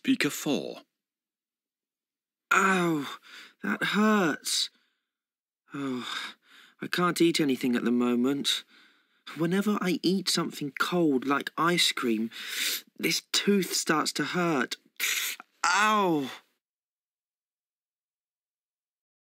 Speaker 4. Ow, that hurts. Oh, I can't eat anything at the moment. Whenever I eat something cold like ice cream, this tooth starts to hurt. Ow!